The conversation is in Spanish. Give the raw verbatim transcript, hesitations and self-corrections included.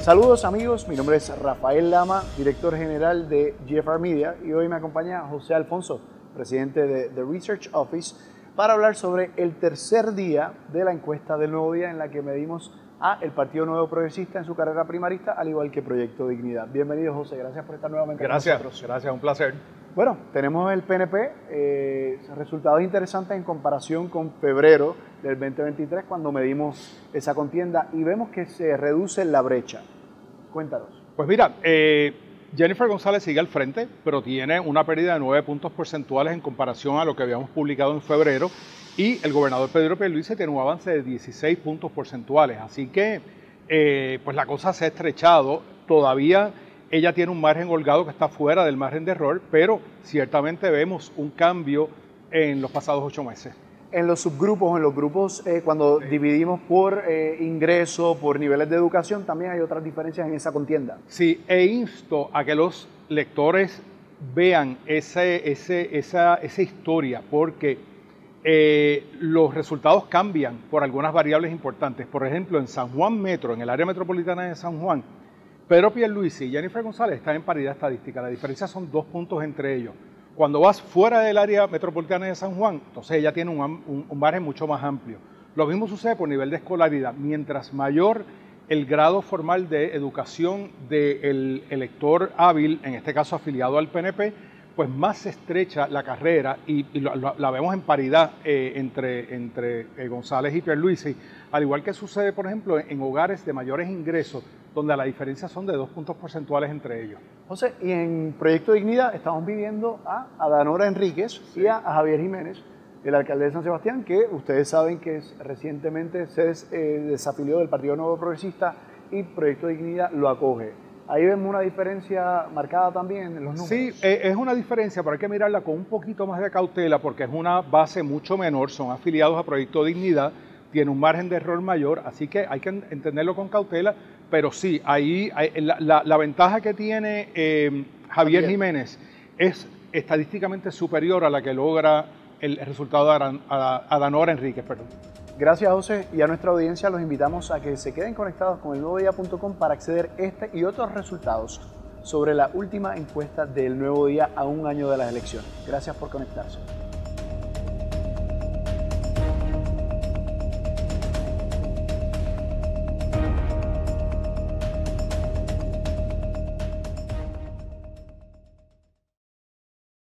Saludos amigos, mi nombre es Rafael Lama, director general de G F R Media, y hoy me acompaña José Alfonso, presidente de The Research Office, para hablar sobre el tercer día de la encuesta del Nuevo Día en la que medimos a el Partido Nuevo Progresista en su carrera primarista, al igual que Proyecto Dignidad. Bienvenido, José, gracias por estar nuevamente gracias, con nosotros. Gracias, un placer. Bueno, tenemos el P N P, eh, resultados interesantes en comparación con febrero del veinte veintitrés, cuando medimos esa contienda, y vemos que se reduce la brecha. Cuéntanos. Pues mira, eh, Jennifer González sigue al frente, pero tiene una pérdida de nueve puntos porcentuales en comparación a lo que habíamos publicado en febrero, y el gobernador Pedro Pierluisi tiene un avance de dieciséis puntos porcentuales. Así que eh, pues la cosa se ha estrechado. Todavía ella tiene un margen holgado que está fuera del margen de error, pero ciertamente vemos un cambio en los pasados ocho meses. En los subgrupos, en los grupos, eh, cuando sí. dividimos por eh, ingreso, por niveles de educación, también hay otras diferencias en esa contienda. Sí, e insto a que los lectores vean ese, ese, esa, esa historia, porque eh, los resultados cambian por algunas variables importantes. Por ejemplo, en San Juan Metro, en el área metropolitana de San Juan, Pedro Pierluisi y Jennifer González están en paridad estadística. La diferencia son dos puntos entre ellos. Cuando vas fuera del área metropolitana de San Juan, entonces ella tiene un, un, un margen mucho más amplio. Lo mismo sucede por nivel de escolaridad. Mientras mayor el grado formal de educación del elector hábil, en este caso afiliado al P N P, pues más se estrecha la carrera y, y lo, lo, la vemos en paridad eh, entre, entre eh, González y Pierluisi, al igual que sucede, por ejemplo, en, en hogares de mayores ingresos, donde la diferencia son de dos puntos porcentuales entre ellos. José, y en Proyecto Dignidad estamos viviendo a Adanora Enríquez sí. y a, a Javier Jiménez, el alcalde de San Sebastián, que ustedes saben que es, recientemente se des, eh, desafilió del Partido Nuevo Progresista y Proyecto Dignidad lo acoge. Ahí vemos una diferencia marcada también en los números. Sí, es una diferencia, pero hay que mirarla con un poquito más de cautela porque es una base mucho menor, son afiliados a Proyecto Dignidad, tiene un margen de error mayor, así que hay que entenderlo con cautela, pero sí, ahí hay, la, la, la ventaja que tiene eh, Javier Javier Jiménez es estadísticamente superior a la que logra el resultado de Adanora Enríquez. Perdón. Gracias, José, y a nuestra audiencia los invitamos a que se queden conectados con el nuevo día punto com para acceder a este y otros resultados sobre la última encuesta del Nuevo Día a un año de las elecciones. Gracias por conectarse.